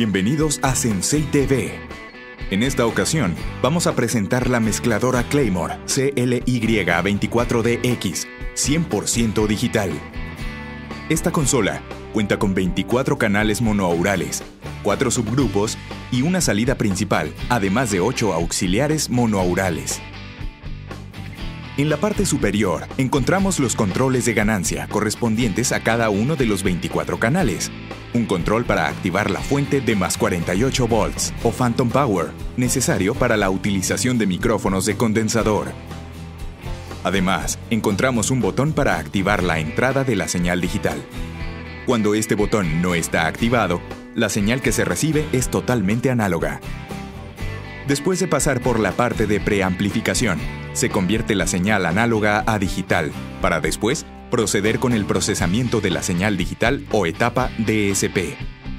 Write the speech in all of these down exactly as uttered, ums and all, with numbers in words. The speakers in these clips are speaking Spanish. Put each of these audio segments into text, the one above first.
Bienvenidos a Sensei T V. En esta ocasión, vamos a presentar la mezcladora Claymore C L Y veinticuatro D X cien por ciento digital. Esta consola cuenta con veinticuatro canales monoaurales, cuatro subgrupos y una salida principal, además de ocho auxiliares monoaurales. En la parte superior encontramos los controles de ganancia correspondientes a cada uno de los veinticuatro canales. Un control para activar la fuente de más cuarenta y ocho volts o Phantom Power, necesario para la utilización de micrófonos de condensador. Además, encontramos un botón para activar la entrada de la señal digital. Cuando este botón no está activado, la señal que se recibe es totalmente análoga. Después de pasar por la parte de preamplificación, se convierte la señal análoga a digital, para después proceder con el procesamiento de la señal digital o etapa D S P.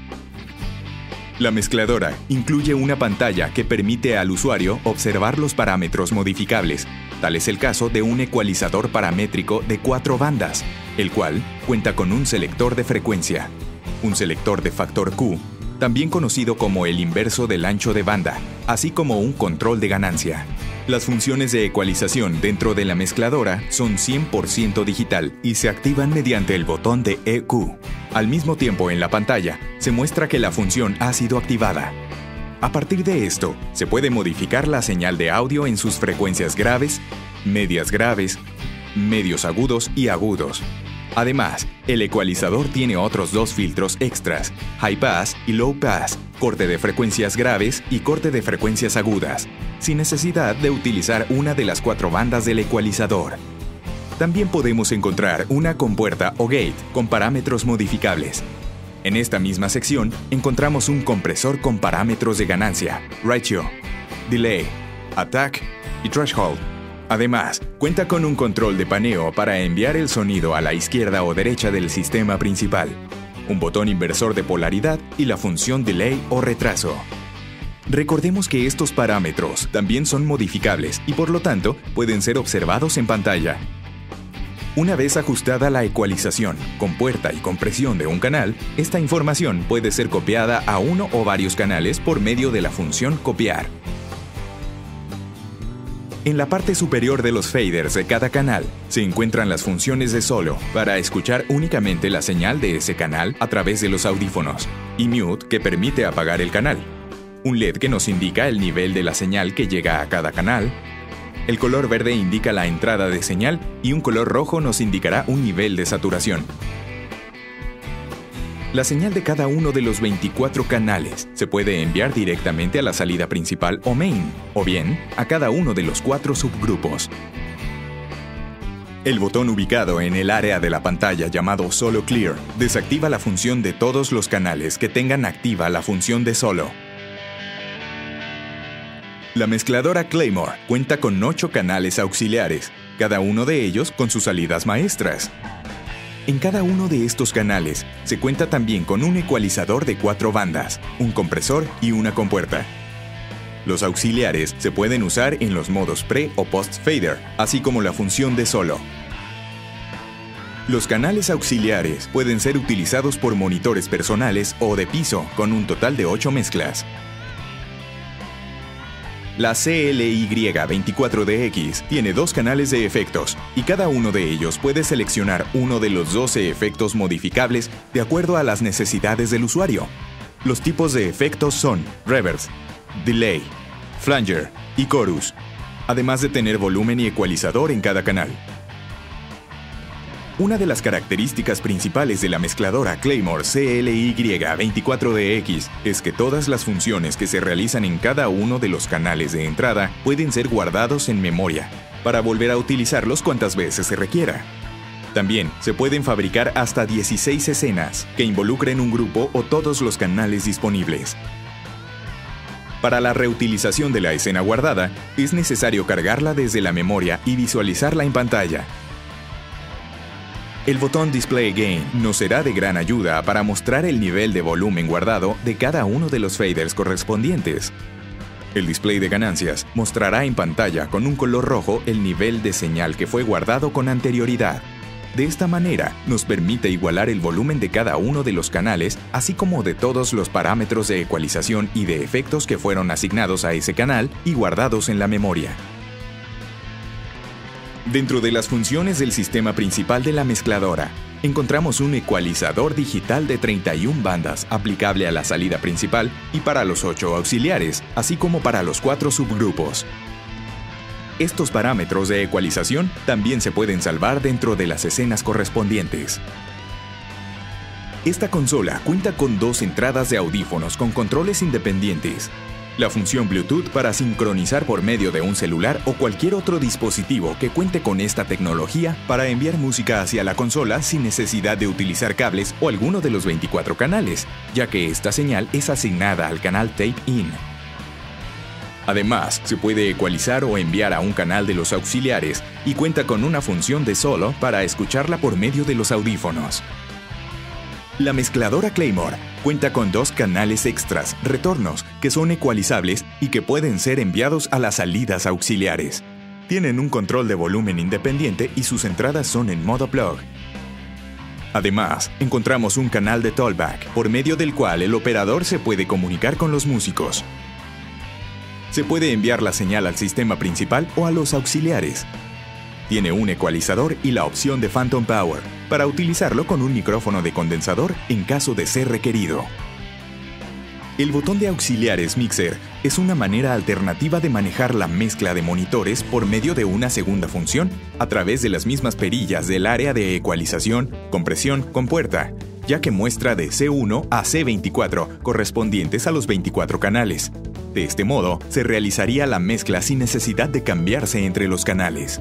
La mezcladora incluye una pantalla que permite al usuario observar los parámetros modificables. Tal es el caso de un ecualizador paramétrico de cuatro bandas, el cual cuenta con un selector de frecuencia, un selector de factor Q, también conocido como el inverso del ancho de banda, así como un control de ganancia. Las funciones de ecualización dentro de la mezcladora son cien por ciento digital y se activan mediante el botón de E Q. Al mismo tiempo, en la pantalla se muestra que la función ha sido activada. A partir de esto, se puede modificar la señal de audio en sus frecuencias graves, medias graves, medios agudos y agudos. Además, el ecualizador tiene otros dos filtros extras, High Pass y Low Pass, corte de frecuencias graves y corte de frecuencias agudas, sin necesidad de utilizar una de las cuatro bandas del ecualizador. También podemos encontrar una compuerta o gate con parámetros modificables. En esta misma sección encontramos un compresor con parámetros de ganancia, ratio, delay, attack y threshold. Además, cuenta con un control de paneo para enviar el sonido a la izquierda o derecha del sistema principal, un botón inversor de polaridad y la función delay o retraso. Recordemos que estos parámetros también son modificables y por lo tanto pueden ser observados en pantalla. Una vez ajustada la ecualización, compuerta y compresión de un canal, esta información puede ser copiada a uno o varios canales por medio de la función copiar. En la parte superior de los faders de cada canal se encuentran las funciones de solo para escuchar únicamente la señal de ese canal a través de los audífonos, y mute, que permite apagar el canal, un L E D que nos indica el nivel de la señal que llega a cada canal, el color verde indica la entrada de señal y un color rojo nos indicará un nivel de saturación. La señal de cada uno de los veinticuatro canales se puede enviar directamente a la salida principal o main, o bien a cada uno de los cuatro subgrupos. El botón ubicado en el área de la pantalla llamado Solo Clear desactiva la función de todos los canales que tengan activa la función de solo. La mezcladora Claymore cuenta con ocho canales auxiliares, cada uno de ellos con sus salidas maestras. En cada uno de estos canales se cuenta también con un ecualizador de cuatro bandas, un compresor y una compuerta. Los auxiliares se pueden usar en los modos pre o post fader, así como la función de solo. Los canales auxiliares pueden ser utilizados por monitores personales o de piso, con un total de ocho mezclas. La C L Y veinticuatro D X tiene dos canales de efectos y cada uno de ellos puede seleccionar uno de los doce efectos modificables de acuerdo a las necesidades del usuario. Los tipos de efectos son reverb, delay, flanger y chorus, además de tener volumen y ecualizador en cada canal. Una de las características principales de la mezcladora Claymore C L Y veinticuatro D X es que todas las funciones que se realizan en cada uno de los canales de entrada pueden ser guardados en memoria, para volver a utilizarlos cuantas veces se requiera. También se pueden fabricar hasta dieciséis escenas que involucren un grupo o todos los canales disponibles. Para la reutilización de la escena guardada, es necesario cargarla desde la memoria y visualizarla en pantalla. El botón Display Gain nos será de gran ayuda para mostrar el nivel de volumen guardado de cada uno de los faders correspondientes. El display de ganancias mostrará en pantalla con un color rojo el nivel de señal que fue guardado con anterioridad. De esta manera, nos permite igualar el volumen de cada uno de los canales, así como de todos los parámetros de ecualización y de efectos que fueron asignados a ese canal y guardados en la memoria. Dentro de las funciones del sistema principal de la mezcladora, encontramos un ecualizador digital de treinta y una bandas aplicable a la salida principal y para los ocho auxiliares, así como para los cuatro subgrupos. Estos parámetros de ecualización también se pueden salvar dentro de las escenas correspondientes. Esta consola cuenta con dos entradas de audífonos con controles independientes. La función Bluetooth para sincronizar por medio de un celular o cualquier otro dispositivo que cuente con esta tecnología para enviar música hacia la consola sin necesidad de utilizar cables o alguno de los veinticuatro canales, ya que esta señal es asignada al canal Tape-In. Además, se puede ecualizar o enviar a un canal de los auxiliares y cuenta con una función de solo para escucharla por medio de los audífonos. La mezcladora Claymore cuenta con dos canales extras, retornos, que son ecualizables y que pueden ser enviados a las salidas auxiliares. Tienen un control de volumen independiente y sus entradas son en modo plug. Además, encontramos un canal de Talkback, por medio del cual el operador se puede comunicar con los músicos. Se puede enviar la señal al sistema principal o a los auxiliares. Tiene un ecualizador y la opción de Phantom Power, para utilizarlo con un micrófono de condensador en caso de ser requerido. El botón de auxiliares Mixer es una manera alternativa de manejar la mezcla de monitores por medio de una segunda función a través de las mismas perillas del área de ecualización, compresión con puerta, ya que muestra de C uno a C veinticuatro correspondientes a los veinticuatro canales. De este modo, se realizaría la mezcla sin necesidad de cambiarse entre los canales.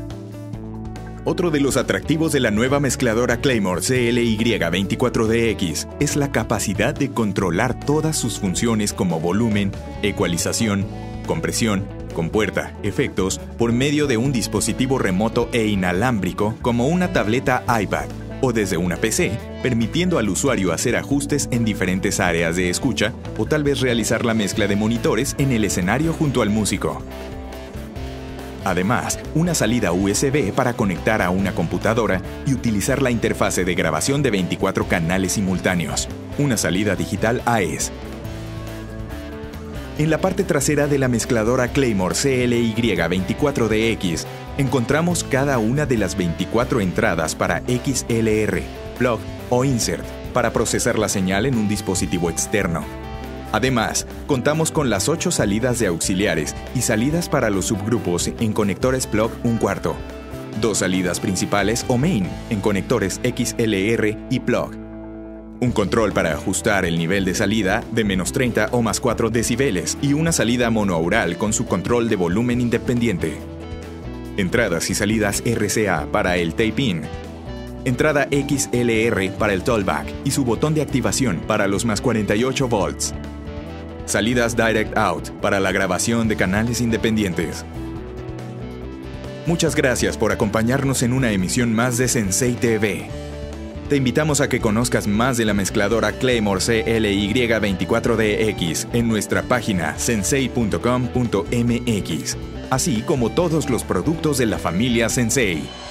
Otro de los atractivos de la nueva mezcladora Claymore C L Y veinticuatro D X es la capacidad de controlar todas sus funciones como volumen, ecualización, compresión, compuerta, efectos, por medio de un dispositivo remoto e inalámbrico como una tableta iPad o desde una P C, permitiendo al usuario hacer ajustes en diferentes áreas de escucha o tal vez realizar la mezcla de monitores en el escenario junto al músico. Además, una salida U S B para conectar a una computadora y utilizar la interfase de grabación de veinticuatro canales simultáneos. Una salida digital A E S. En la parte trasera de la mezcladora Claymore C L Y veinticuatro D X, encontramos cada una de las veinticuatro entradas para X L R, plug o insert, para procesar la señal en un dispositivo externo. Además, contamos con las ocho salidas de auxiliares y salidas para los subgrupos en conectores plug un cuarto, dos salidas principales o main en conectores X L R y plug, un control para ajustar el nivel de salida de menos treinta o más cuatro decibeles y una salida monoaural con su control de volumen independiente, entradas y salidas R C A para el Tape-In, entrada X L R para el Talkback y su botón de activación para los más cuarenta y ocho volts. Salidas Direct Out para la grabación de canales independientes. Muchas gracias por acompañarnos en una emisión más de Sensei T V. Te invitamos a que conozcas más de la mezcladora Claymore C L Y veinticuatro D X en nuestra página sensei punto com punto m x, así como todos los productos de la familia Sensei.